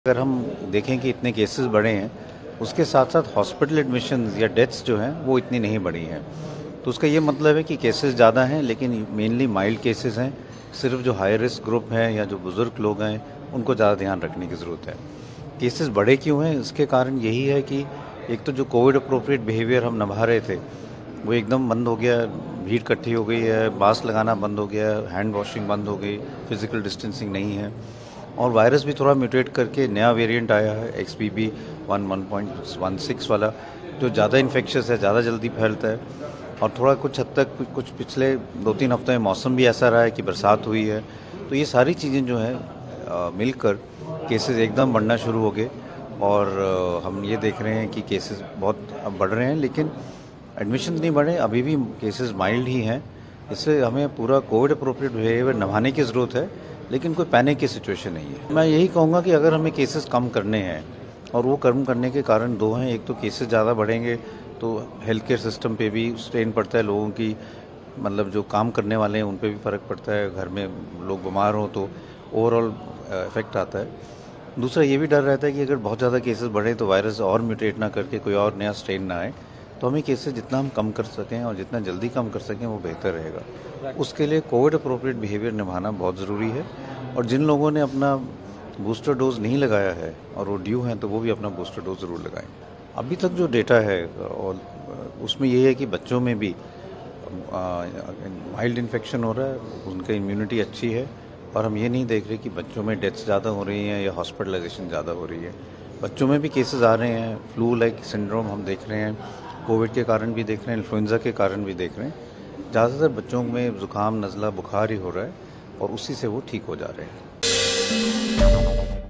अगर हम देखें कि इतने केसेस बढ़े हैं, उसके साथ साथ हॉस्पिटल एडमिशन्स या डेथ्स जो हैं वो इतनी नहीं बढ़ी हैं। तो उसका ये मतलब है कि केसेस ज़्यादा हैं, लेकिन मेनली माइल्ड केसेस हैं। सिर्फ जो हाई रिस्क ग्रुप हैं या जो बुज़ुर्ग लोग हैं, उनको ज़्यादा ध्यान रखने की ज़रूरत है। केसेस बढ़े क्यों हैं, इसके कारण यही है कि एक तो जो कोविड अप्रोप्रिएट बिहेवियर हम निभा रहे थे, वो एकदम बंद हो गया। भीड़ इकट्ठी हो गई है, मास्क लगाना बंद हो गया, हैंड वॉशिंग बंद हो गई, फिजिकल डिस्टेंसिंग नहीं है, और वायरस भी थोड़ा म्यूटेट करके नया वेरिएंट आया है XBB 1.16 वाला, जो ज़्यादा इन्फेक्शियस है, ज़्यादा जल्दी फैलता है। और थोड़ा कुछ हद तक कुछ पिछले 2-3 हफ्ते में मौसम भी ऐसा रहा है कि बरसात हुई है। तो ये सारी चीज़ें जो हैं मिलकर केसेस एकदम बढ़ना शुरू हो गए। और हम ये देख रहे हैं कि केसेस बहुत अब बढ़ रहे हैं, लेकिन एडमिशन नहीं बढ़े, अभी भी केसेस माइल्ड ही हैं। इससे हमें पूरा कोविड अप्रोप्रिएट बिहेवियर निभाने की ज़रूरत है, लेकिन कोई पैनिक की सिचुएशन नहीं है। मैं यही कहूँगा कि अगर हमें केसेस कम करने हैं, और वो कम करने के कारण दो हैं। एक तो केसेस ज़्यादा बढ़ेंगे तो हेल्थ केयर सिस्टम पे भी स्ट्रेन पड़ता है, लोगों की मतलब जो काम करने वाले हैं उन पे भी फ़र्क पड़ता है, घर में लोग बीमार हों तो ओवरऑल इफेक्ट आता है। दूसरा ये भी डर रहता है कि अगर बहुत ज़्यादा केसेस बढ़े तो वायरस और म्यूटेट ना करके कोई और नया स्ट्रेन ना आए। तो हमें केसेस जितना हम कम कर सकें और जितना जल्दी कम कर सकें वो बेहतर रहेगा। उसके लिए कोविड अप्रोप्रिएट बिहेवियर निभाना बहुत ज़रूरी है। और जिन लोगों ने अपना बूस्टर डोज नहीं लगाया है और वो ड्यू हैं, तो वो भी अपना बूस्टर डोज ज़रूर लगाएं। अभी तक जो डेटा है और उसमें ये है कि बच्चों में भी माइल्ड इन्फेक्शन हो रहा है, उनकी इम्यूनिटी अच्छी है, और हम ये नहीं देख रहे कि बच्चों में डेथ्स ज़्यादा हो रही हैं या हॉस्पिटलाइजेशन ज़्यादा हो रही है। बच्चों में भी केसेस आ रहे हैं, फ्लू लाइक सिंड्रोम हम देख रहे हैं, कोविड के कारण भी देख रहे हैं, इन्फ्लुएंजा के कारण भी देख रहे हैं। ज़्यादातर बच्चों में ज़ुकाम, नज़ला, बुखार ही हो रहा है, और उसी से वो ठीक हो जा रहे हैं।